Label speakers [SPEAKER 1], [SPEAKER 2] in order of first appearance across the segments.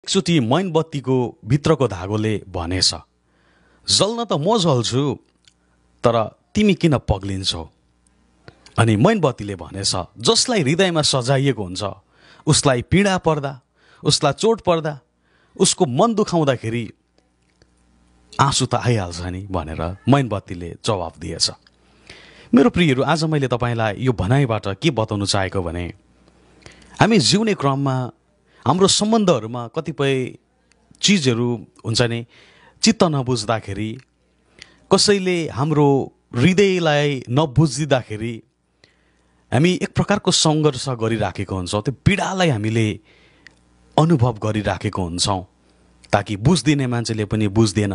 [SPEAKER 1] एकचोटि मैनबत्तीको भित्रको धागोले भनेछ, जल्न त म जल्छु, तर तिमी किन पग्लिन्छौ? अनि मैनबत्तीले भनेछ, जसलाई हृदयमा सजाइएको हुन्छ उसलाई पीडा पर्दा, उसलाई चोट पर्दा, उसको मन दुखाउँदाखेरि आँसु त आइहाल्छ नि भनेर मैनबत्तीले जवाफ दिएछ। मेरो प्रियहरू, आज मैले तपाईँलाई यो भनाइबाट के बताउन चाहेको भने, हामी जिउने क्रममा हाम्रो सम्बन्धहरूमा कतिपय चिजहरू हुन्छ नि, चित्त नबुझ्दाखेरि, कसैले हाम्रो हृदयलाई नबुझिदिँदाखेरि हामी एक प्रकारको सङ्घर्ष गरिराखेको हुन्छौँ। त्यो पीडालाई हामीले अनुभव गरिराखेको हुन्छौँ, ताकि बुझ्दिने मान्छेले पनि बुझ्दैन।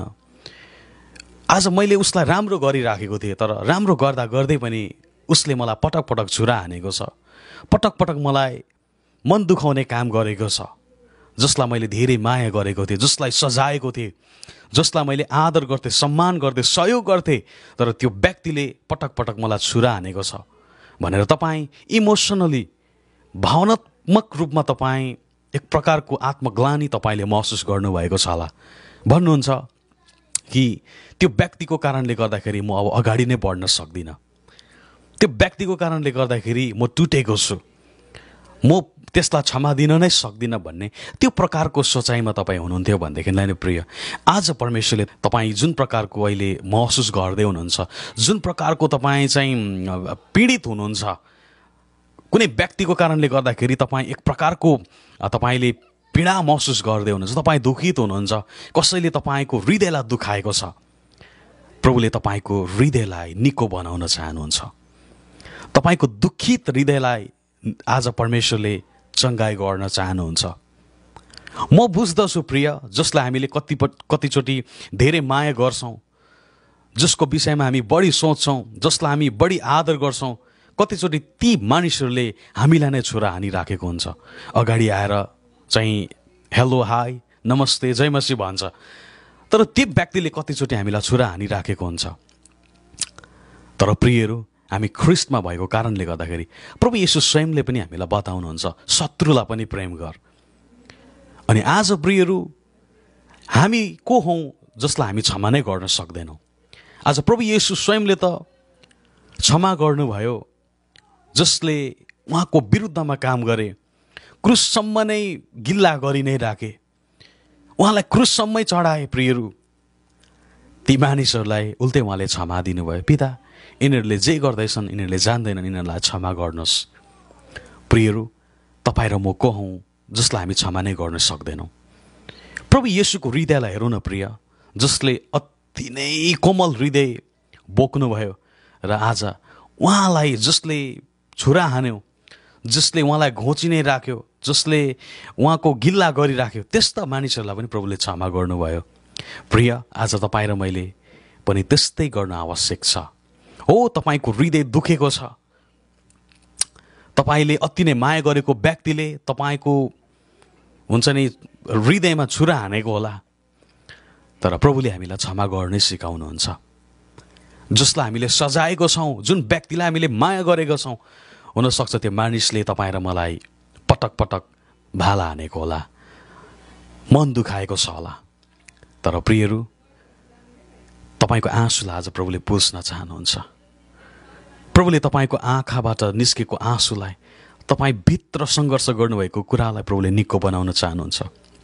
[SPEAKER 1] आज मैले उसलाई राम्रो गरिराखेको थिएँ, तर राम्रो गर्दा गर्दै पनि उसले मलाई पटक पटक छुरा हानेको छ, पटक पटक मलाई मन दुखाउने काम गरेको छ। जसलाई मैले धेरै माया गरेको थिएँ, जसलाई सजाएको थिएँ, जसलाई मैले आदर गर्थेँ, सम्मान गर्थेँ, सहयोग गर्थेँ, तर त्यो व्यक्तिले पटक पटक मलाई छुरा हानेको छ भनेर तपाईँ इमोसनली, भावनात्मक रूपमा तपाईँ एक प्रकारको आत्मग्लानि तपाईँले महसुस गर्नुभएको छ होला। भन्नुहुन्छ कि त्यो व्यक्तिको कारणले गर्दाखेरि म अब अगाडि नै बढ्न सक्दिनँ, त्यो व्यक्तिको कारणले गर्दाखेरि म टुटेको छु, म त्यसलाई क्षमा दिन नै सक्दिनँ भन्ने त्यो प्रकारको सोचाइमा तपाईँ हुनुहुन्थ्यो भनेदेखिलाई नै प्रिय, आज परमेश्वरले तपाईँ जुन प्रकारको अहिले महसुस गर्दै हुनुहुन्छ, जुन प्रकारको तपाईँ चाहिँ पीडित हुनुहुन्छ, कुनै व्यक्तिको कारणले गर्दाखेरि तपाईँ एक प्रकारको तपाईँले पीडा महसुस गर्दै हुनुहुन्छ, तपाईँ दुखित हुनुहुन्छ, कसैले तपाईँको हृदयलाई दुखाएको छ, प्रभुले तपाईँको हृदयलाई निको बनाउन चाहनुहुन्छ। तपाईँको दुखित हृदयलाई आज परमेश्वरले चङ्गाई गर्न चाहनुहुन्छ। म बुझ्दछु प्रिय, जसलाई हामीले कतिचोटि धेरै माया गर्छौँ, जसको विषयमा हामी बढी सोच्छौँ, जसलाई हामी बढी आदर गर्छौँ, कतिचोटि ती मानिसहरूले हामीलाई नै छुरा हानिराखेको हुन्छ। अगाडि आएर चाहिँ हेलो, हाई, नमस्ते, जय मसीह भन्छ, तर त्यो व्यक्तिले कतिचोटि हामीलाई छुरा हानिराखेको हुन्छ। तर प्रियहरू, हामी ख्रिस्टमा भएको कारणले गर्दाखेरि प्रभु येशू स्वयंले पनि हामीलाई बताउनुहुन्छ, शत्रुलाई पनि प्रेम गर। अनि आज प्रियहरू, हामी को हौँ जसलाई हामी क्षमा नै गर्न सक्दैनौँ? आज प्रभु येशू स्वयंले त क्षमा गर्नुभयो, जसले उहाँको विरुद्धमा काम गरे, क्रुससम्म नै गिल्ला गरि नै राखे, उहाँलाई क्रुससम्मै चढाए। प्रियहरू, ती मानिसहरूलाई उल्टै उहाँले क्षमा दिनुभयो। पिता, यिनीहरूले जे गर्दैछन् यिनीहरूले जान्दैनन्, यिनीहरूलाई क्षमा गर्नुहोस्। प्रियहरू, तपाईँ र म को हौँ जसलाई हामी क्षमा नै गर्न सक्दैनौँ? प्रभु येशूको हृदयलाई हेरौँ न प्रिय, जसले अति नै कोमल हृदय बोक्नुभयो, र आज उहाँलाई जसले छुरा हान्यो, जसले उहाँलाई घोची नै राख्यो, जसले उहाँको गिल्ला गरिराख्यो, त्यस्ता मानिसहरूलाई पनि प्रभुले क्षमा गर्नुभयो। प्रिय, आज तपाईँ र मैले पनि त्यस्तै गर्न आवश्यक छ। हो, तपाईँको हृदय दुखेको छ, तपाईँले अति नै माया गरेको व्यक्तिले तपाईँको हुन्छ नि हृदयमा छुरा हानेको होला, तर प्रभुले हामीलाई क्षमा गर्नै सिकाउनुहुन्छ। जसलाई हामीले सजाएको छौँ, जुन व्यक्तिलाई हामीले माया गरेको छौँ, हुनसक्छ त्यो मानिसले तपाईँ र मलाई पटक पटक भाला हानेको होला, मन दुखाएको छ होला, तर प्रियहरू, तपाईँको आँसुलाई आज प्रभुले पुस्न चाहनुहुन्छ। प्रभुले तपाईँको आँखाबाट निस्केको आँसुलाई, तपाईँ भित्र सङ्घर्ष गर्नुभएको कुरालाई प्रभुले निको बनाउन चाहनुहुन्छ।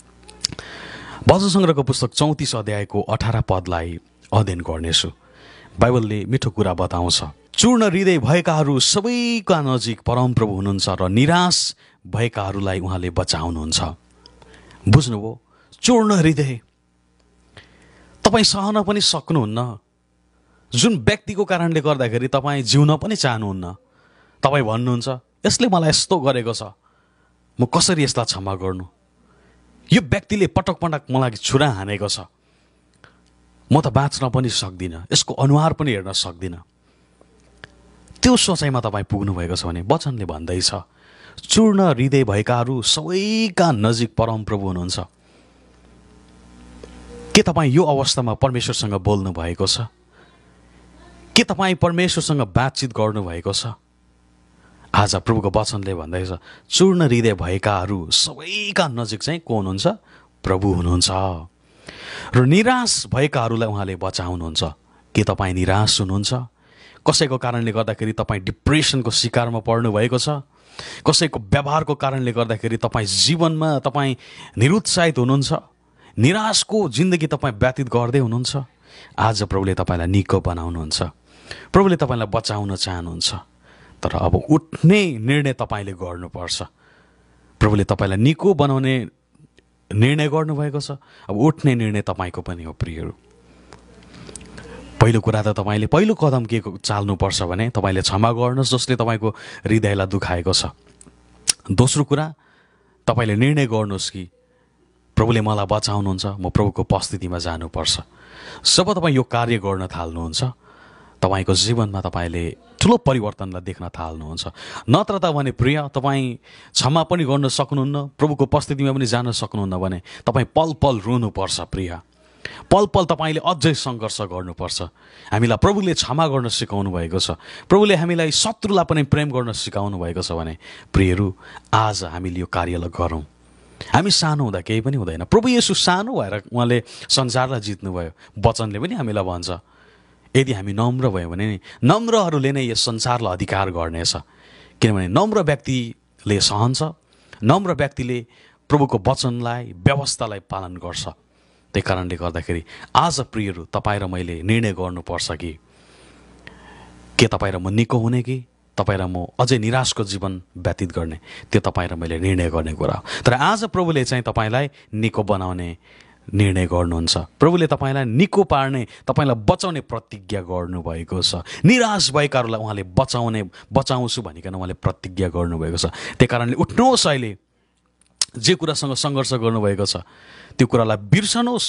[SPEAKER 1] भजन सङ्ग्रहको पुस्तक 34 अध्यायको 18 पदलाई अध्ययन गर्नेछु। बाइबलले मिठो कुरा बताउँछ, चूर्ण हृदय भएकाहरू सबैका नजिक परमप्रभु हुनुहुन्छ र निराश भएकाहरूलाई उहाँले बचाउनुहुन्छ। बुझ्नुभयो? चूर्ण हृदय तपाईँ सहन पनि सक्नुहुन्न, जुन व्यक्तिको कारणले गर्दाखेरि तपाईँ जिउन पनि चाहनुहुन्न। तपाईँ भन्नुहुन्छ, यसले मलाई यस्तो गरेको छ, म कसरी यसलाई क्षमा गर्नु? यो व्यक्तिले पटक पटक मलाई छुरा हानेको छ, म त बाँच्न पनि सक्दिनँ, यसको अनुहार पनि हेर्न सक्दिनँ। त्यो सोचाइमा तपाईँ पुग्नुभएको छ भने वचनले भन्दैछ, चूर्ण हृदय भएकाहरू सबैका नजिक परमप्रभु हुनुहुन्छ। के तपाईँ यो अवस्थामा परमेश्वरसँग बोल्नु भएको छ? के तपाईँ परमेश्वरसँग बातचित गर्नुभएको छ? आज प्रभुको वचनले भन्दैछ, चूर्ण हृदय भएकाहरू सबैका नजिक चाहिँ को हुनुहुन्छ? प्रभु हुनुहुन्छ र निराश भएकाहरूलाई उहाँले बचाउनुहुन्छ। के तपाईँ निराश हुनुहुन्छ? कसैको कारणले गर्दाखेरि तपाईँ डिप्रेसनको शिकारमा पर्नु भएको छ? कसैको व्यवहारको कारणले गर्दाखेरि तपाईँ जीवनमा तपाईँ निरुत्साहित हुनुहुन्छ? निराशको जिन्दगी तपाईँ व्यतीत गर्दै हुनुहुन्छ? आज प्रभुले तपाईँलाई निको बनाउनुहुन्छ। प्रभुले तपाईँलाई बचाउन चाहनुहुन्छ। तर अब उठ्ने निर्णय तपाईँले गर्नुपर्छ। प्रभुले तपाईँलाई निको बनाउने निर्णय गर्नुभएको छ। अब उठ्ने निर्णय तपाईँको पनि हो प्रियहरू। पहिलो कुरा त तपाईँले पहिलो कदम के चाल्नुपर्छ भने तपाईँले क्षमा गर्नुहोस् जसले तपाईँको हृदयलाई दुखाएको छ। दोस्रो कुरा, तपाईँले निर्णय गर्नुहोस् कि प्रभुले मलाई बचाउनुहुन्छ, म प्रभुको उपस्थितिमा जानुपर्छ। जब तपाईँ यो कार्य गर्न थाल्नुहुन्छ, तपाईँको जीवनमा तपाईँले ठुलो परिवर्तनलाई देख्न थाल्नुहुन्छ। नत्र त भने प्रिय, तपाईँ क्षमा पनि गर्न सक्नुहुन्न, प्रभुको उपस्थितिमा पनि जान सक्नुहुन्न भने तपाईँ पल पल रुनुपर्छ प्रिय। पल पल तपाईँले अझै सङ्घर्ष गर्नुपर्छ। हामीलाई प्रभुले क्षमा गर्न सिकाउनु भएको छ। प्रभुले हामीलाई शत्रुलाई पनि प्रेम गर्न सिकाउनु भएको छ भने प्रियहरू, आज हामीले यो कार्यलाई गरौँ। हामी सानो हुँदा केही पनि हुँदैन। प्रभु येशू सानो भएर उहाँले संसारलाई जित्नुभयो। वचनले पनि हामीलाई भन्छ, यदि हामी नम्र भयौँ भने नि नम्रहरूले नै यस संसारलाई अधिकार गर्नेछ। किनभने नम्र व्यक्तिले सहन्छ, नम्र व्यक्तिले प्रभुको वचनलाई, व्यवस्थालाई पालन गर्छ। त्यही कारणले गर्दाखेरि आज प्रियहरू, तपाईँ र मैले निर्णय गर्नुपर्छ कि के तपाईँ र म निको हुने कि तपाईँ र म अझै निराशको जीवन व्यतीत गर्ने। त्यो तपाईँ र मैले निर्णय गर्ने कुरा हो। तर आज प्रभुले चाहिँ तपाईँलाई निको बनाउने निर्णय गर्नुहुन्छ। प्रभुले तपाईँलाई निको पार्ने, तपाईँलाई बचाउने प्रतिज्ञा गर्नुभएको छ। निराश भएकाहरूलाई उहाँले बचाउँछु भनिकन उहाँले प्रतिज्ञा गर्नुभएको छ। त्यही कारणले उठ्नुहोस्, अहिले जे कुरासँग सङ्घर्ष गर्नुभएको छ त्यो कुरालाई बिर्सनुहोस्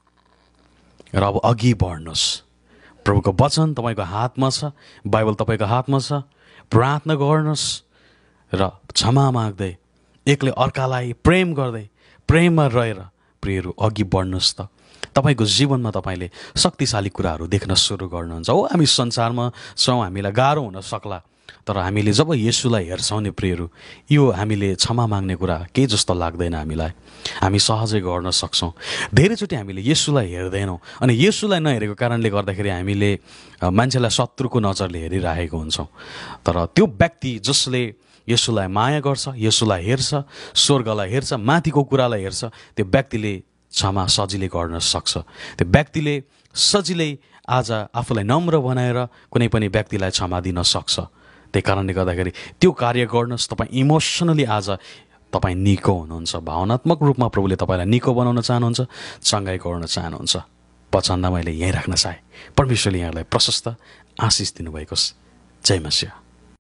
[SPEAKER 1] र अब अघि बढ्नुहोस्। प्रभुको वचन तपाईँको हातमा छ, बाइबल तपाईँको हातमा छ। प्रार्थना गर्नुहोस् र क्षमा माग्दै, एकले अर्कालाई प्रेम गर्दै, प्रेममा रहेर प्रियहरू अघि बढ्नुहोस् त। तपाईँको जीवनमा तपाईँले शक्तिशाली कुराहरू देख्न सुरु गर्नुहुन्छ। हो, हामी संसारमा छौँ, हामीलाई गाह्रो हुन सक्ला, तर हामीले जब येशूलाई हेर्छौँ नि प्रियहरू, यो हामीले क्षमा माग्ने कुरा केही जस्तो लाग्दैन हामीलाई। हामी सहजै गर्न सक्छौँ। धेरैचोटि हामीले येशूलाई हेर्दैनौँ, अनि येशूलाई नहेरेको कारणले गर्दाखेरि हामीले मान्छेलाई शत्रुको नजरले हेरिरहेको हुन्छौँ। तर त्यो व्यक्ति जसले येशूलाई माया गर्छ, येशूलाई हेर्छ, स्वर्गलाई हेर्छ, माथिको कुरालाई हेर्छ, त्यो व्यक्तिले क्षमा सजिलै गर्न सक्छ। त्यो व्यक्तिले सजिलै आज आफूलाई नम्र बनाएर कुनै पनि व्यक्तिलाई क्षमा दिन सक्छ। त्यही कारणले गर्दाखेरि त्यो कार्य गर्नुहोस्। तपाईँ इमोसनली आज तपाईँ निको हुनुहुन्छ। भावनात्मक रूपमा प्रभुले तपाईँलाई निको बनाउन चाहनुहुन्छ, चङ्गाइ गर्न चाहनुहुन्छ। वचनलाई मैले यहीँ राख्न चाहेँ। परमेश्वरले यहाँलाई प्रशस्त आशिष दिनुभएको छ। जय मसीह।